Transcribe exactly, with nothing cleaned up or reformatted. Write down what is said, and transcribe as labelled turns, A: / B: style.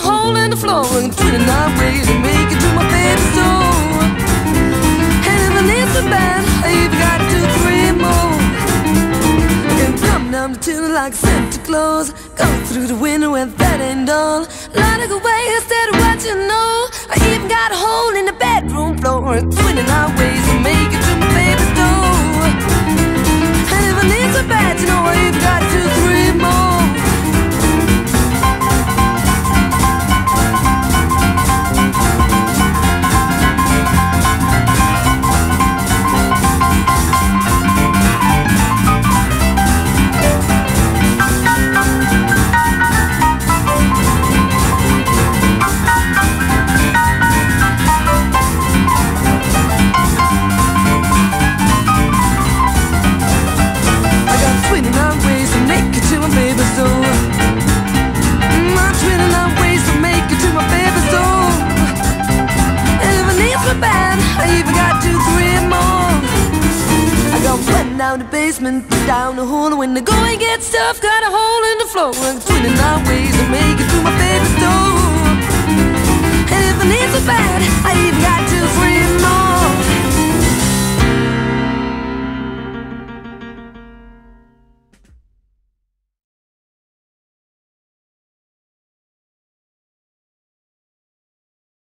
A: hole in the floor, twenty-nine ways to make it to my baby soul. And if it needs so bad, I even got two, three more. I can come down to tune like Santa Claus, go through the window and that ain't all. Light away instead of what you know. I even got a hole in the bedroom floor, twenty-nine ways to make it to my baby's door. And if it needs so bad, you know I even got two, three more. Down the basement, down the hole. When the going gets tough, got a hole in the floor. twenty-nine ways to make it to my baby's door.